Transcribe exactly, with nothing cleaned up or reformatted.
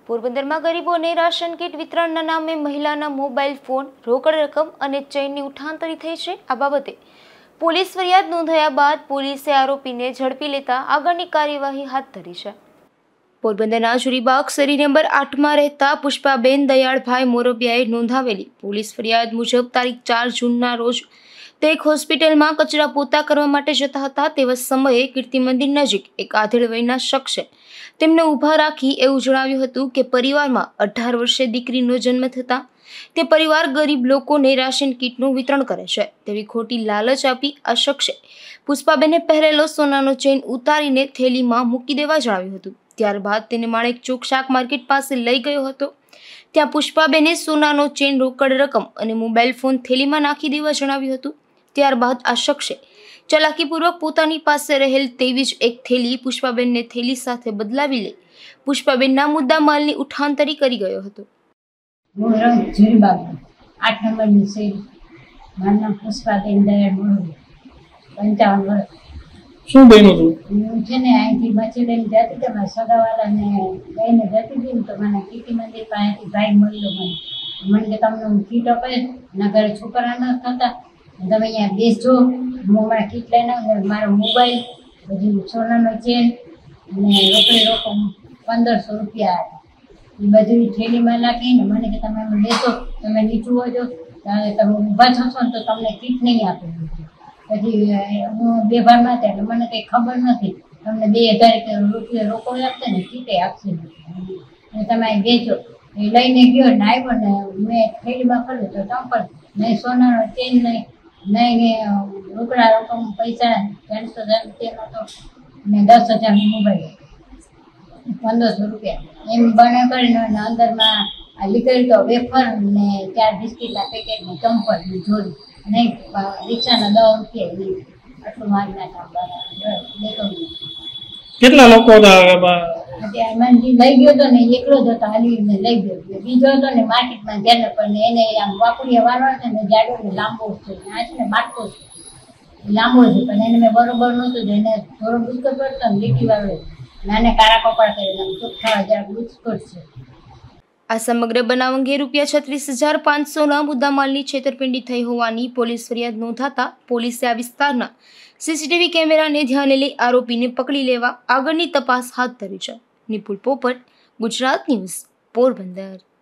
પોરબંદરમાં ગરીબોને ration kit વિતરણના નામે મહિલાના મોબાઈલ ફોન, રોકડ રકમ અને ચેનની ઉઠાંતરી થઈ છે। આ બાબતે પોલીસ ફરિયાદ નોંધાયા બાદ પોલીસે આરોપીને ઝડપી લેતા આગળની કાર્યવાહી હાથ ધરી છે। પોરબંદરના જુરીબાગ શેરી નંબર આઠમાં રહેતા પુષ્પાબેન દયાળભાઈ મોરબિયાએ નોંધાવેલી પોલીસ ફરિયાદ મુજબ તારીખ ચાર જૂનના રોજ તે એક હોસ્પિટલમાં કચરા પોતા કરવા માટે જતા હતા। તેવા સમયે કીર્તિ મંદિર નજીક એક આધેડ વયના શખ્સે તેમને ઊભા રાખી એવું જણાવ્યું હતું કે પરિવારમાં અઢાર વર્ષે દીકરીનો જન્મ થતા તે પરિવાર ગરીબ લોકોને રાશન કીટનું વિતરણ કરે છે તેવી ખોટી લાલચ આપી આ શખ્સે પુષ્પાબેને પહેરેલો સોનાનો ચેન ઉતારીને થેલીમાં મૂકી દેવા જણાવ્યું હતું। ત્યારબાદ તેને માણેક ચોક શાક માર્કેટ પાસે લઈ ગયો હતો। ત્યાં પુષ્પાબેને સોનાનો ચેન, રોકડ રકમ અને મોબાઈલ ફોન થેલીમાં નાખી દેવા જણાવ્યું હતું। ત્યારબાદ આ શખ્સે ચલાકીપૂર્વક પોતાની પાસે રહેલ તેવી જ એક થેલી પુષ્પાબેનને થેલી સાથે બદલાવી લઈ પુષ્પાબેનના મુદ્દા માલની ઉઠાંતરી કરી ગયો હતો। હું રહું જુરીબાગ આઠ નંબરની શેરી, મારું નામ પુષ્પાબેન દયાળ મોરબિયા, પંચાવન વર્ષ। શું બન્યું હતું? હું છે ને અહીંથી બચી લઈને જતી હતી, મારા સગાવાલાને લઈને જતી હતી ને તો મને કીર્તિ મંદિર પાસેથી ભાઈ મળ્યો મને મને કે તમને હું કીટ અપાય એના ઘરે છોકરા ન થતા, તમે અહીંયા બેસજો, હું હમણાં કીટ લઈને આવું। મારો મોબાઈલ, પછી સોનાનો ચેન અને રોકડી રકમ પંદરસો રૂપિયા એ બધું થેલીમાં નાખીને મને કે તમે એમાં બેસો, તમે નીચું હોજો, તમે ઊભા થશો ને તો તમને કીટ નહીં આપે। પછી હું બેભાનમાં હતા એટલે મને કંઈ ખબર નથી, તમને બે હજાર રૂપિયા રોકડો આપશે ને કીટે આપશે અને તમે અહીં બેસો। એ લઈને ગયો ને આવ્યો ને મેં થેલીમાં કર્યું તો તમ પણ નહીં સોનાનો ચેન નહીં નહીં રોકડા રકમ પૈસા ત્રણસો હજાર રૂપિયાનો તો ને દસ હજારનો મોબાઈલ પંદરસો રૂપિયા એમ બને કરીને અંદરમાં આ લીકડી તો વેફર ને ચાર બિસ્કીટના પેકેટ ને ચંપલ ને જોડી અને રિક્ષાના દસ રૂપિયા આટલું મારી નાખા લેતો કેટલા લોકો લઈ ગયો હતો ને એકલો જ હતો, હાલીને લઈ ગયો। બીજો હતો ને માર્કેટમાં જેને પણ એને આમ વાપુડિયા વાળવા છે ને જાડો ને લાંબો છે, આ છે ને માટકો છે લાંબો છે પણ એને મેં બરોબર નહોતું એને થોડો ગુસ્સો પડતો ને લીટી વાળો નાને કાળા કપડા કરીને ચોખ્ખા જરા ગુસ્કોટ છે। આ સમગ્ર બનાવ અંગે રૂપિયા છત્રીસ હજાર પાંચસોના મુદ્દામાલની છેતરપિંડી થઈ હોવાની પોલીસ ફરિયાદ નોંધાતા પોલીસે આ વિસ્તારના સીસીટીવી કેમેરાને ધ્યાને લઈ આરોપીને પકડી લેવા આગળની તપાસ હાથ ધરી છે। નિપુલ પોપટ, ગુજરાત ન્યૂઝ, પોરબંદર।